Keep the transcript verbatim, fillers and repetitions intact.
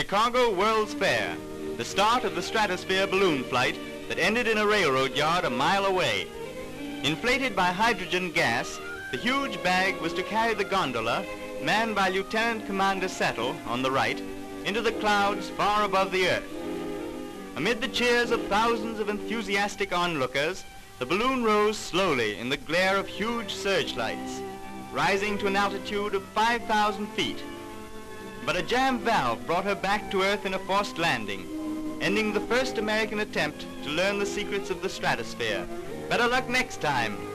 Chicago World's Fair, the start of the stratosphere balloon flight that ended in a railroad yard a mile away. Inflated by hydrogen gas, the huge bag was to carry the gondola, manned by Lieutenant Commander Settle on the right, into the clouds far above the earth. Amid the cheers of thousands of enthusiastic onlookers, the balloon rose slowly in the glare of huge searchlights, rising to an altitude of five thousand feet. But a jam valve brought her back to Earth in a forced landing, ending the first American attempt to learn the secrets of the stratosphere. Better luck next time.